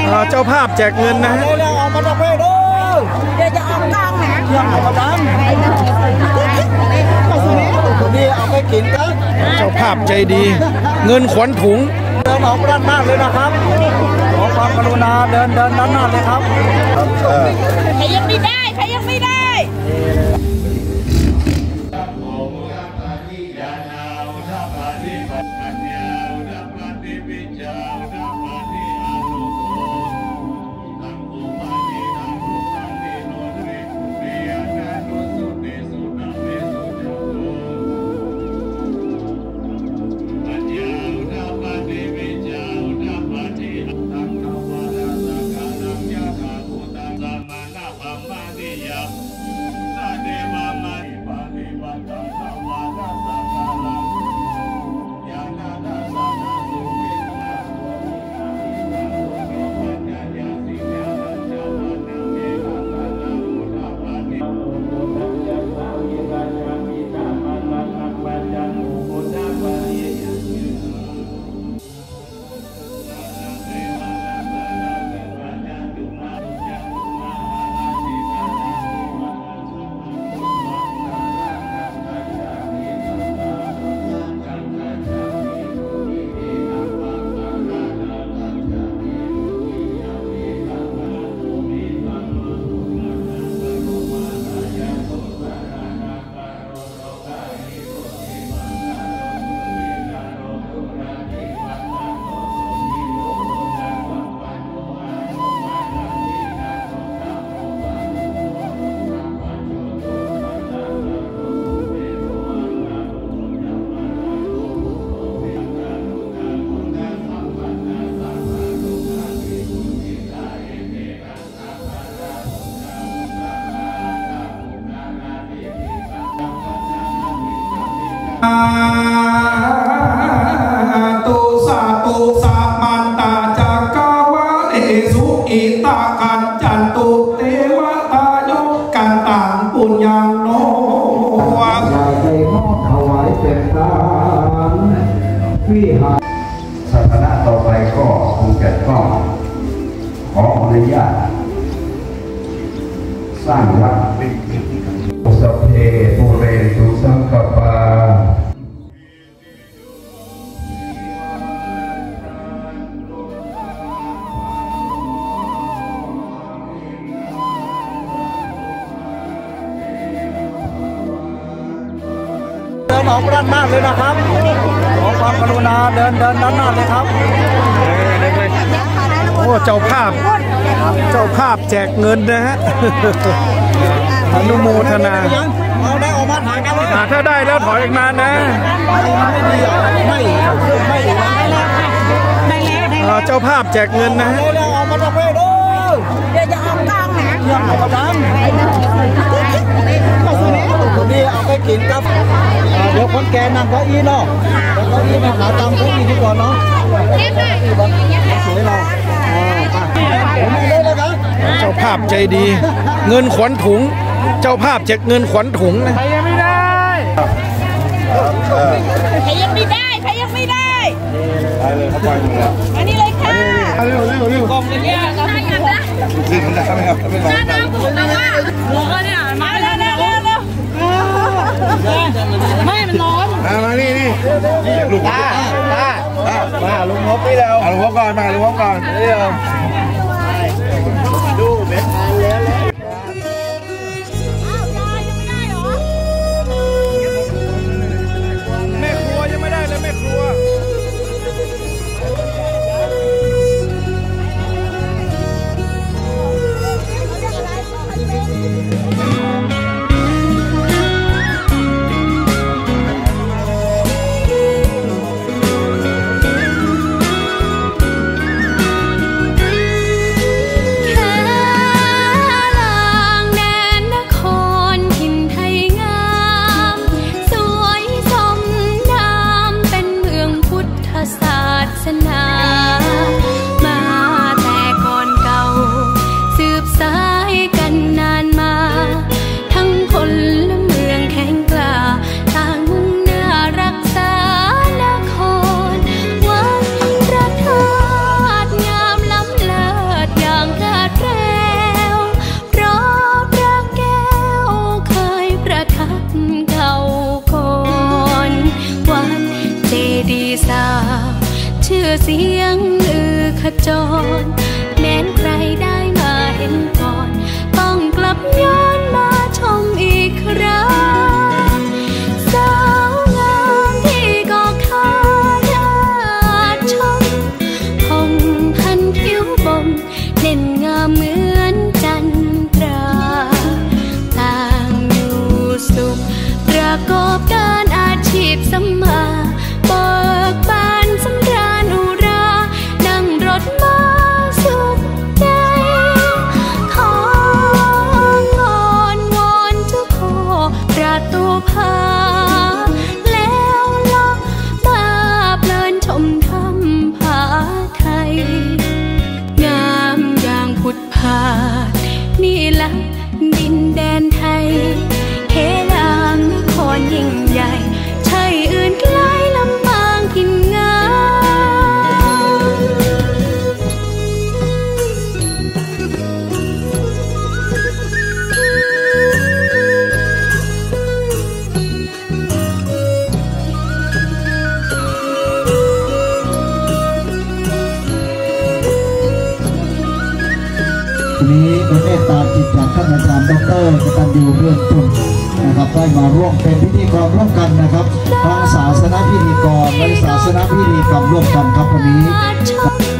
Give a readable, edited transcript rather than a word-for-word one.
เจ้าภาพแจกเงินนะฮะเดี๋ยวออกมาจากเพศเดี๋ยวจะออกกลางนะยังออกมาดังนี่เอาไปกินกันเจ้าภาพใจดีเงินขวัญถุงเดินออกด้านหน้าเลยนะครับขอความกรุณาเดินด้านหน้าเลยครับใครยังไม่ได้ใครยังไม่ได้ตุสามันตาจักรวาเลสุอิตากันจันตุเทวตาโยกันตังปุญญังโนวะอย่าใจมอบถวายเป็นทานวิหารศาสนาต่อไปก็คงจะต้องขออนุญาตสร้างวัดสัพเพปุเรตุสังกปาเดินออกด้านหน้าเลยนะครับขอความกรุณาเดินด้านหน้าเลยครับโอ้เจ้าภาพแจกเงินนะฮะอนุโมทนาเอาได้ออกมาถ่ายกันถ้าได้แล้วถอยอีกนานนะเจ้าภาพแจกเงินนะฮะเดี๋ยวออกมาจากเพศเดี๋ยวจะออกกลางนะยังออกมาดังนี่เอาไปกินครับเดี๋ยวคนแก่นั่งเก้าอี้เนาะเก้าอี้มาหาตามเก้าอี้ดีกว่าเนาะสวยเราผมไม่ได้เลยครับเจ้าภาพใจดีเงินขวัญถุงเจ้าภาพแจกเงินขวัญถุงนะใครยังไม่ได้ใครยังไม่ได้ใครยังไม่ได้เลยเขาไปหมดแล้วอันนี้เลยค่ะเร็วกองกันเนี่ยเราไม่อยากนะจริงนะครับไม่เป็นไรน้ำถูกแล้วว่าหัวเนี่ยมาเร็วไม่มันร้อนมานี่ลุงตามาลุงพบนี่แล้วลุงพบก่อนมาลุงพบก่อนนี่เราดูเบ็ดทานแล้วแม่ครัวยังไม่ได้เลยแม่ครัวงลือขจรแม้นใครได้มาเห็นก่อนต้องกลับย้อนมาชมอีกครั้งสาวงามที่ก็ขาดชมพงพันผิวบมเด่นงามเหมือนจันทราต่างอยู่สุขประกอบการอาชีพสัมมาเบิกบานสำราญอุรานั่งรถมาสุขใจของอนวอนเจ้าพ่อประตูพาแล้วล่องมาเพลินชมธรรมผาไทยงามอย่างพุทธผานี่ละดินแดนไทยเฮลางนครยิ่งใหญ่ใช่อื่นไกลลำบางกินงามทีนี้โดยเมตตาจิตจากท่านอาจารย์ดร.กตัญญูเบื้องต้นนะครับได้มาร่วมเป็นพิธีกรร่วมกันนะครับทั้งศาสนพิธีกรและศาสนพิธีกรรมร่วมกันครับวันนี้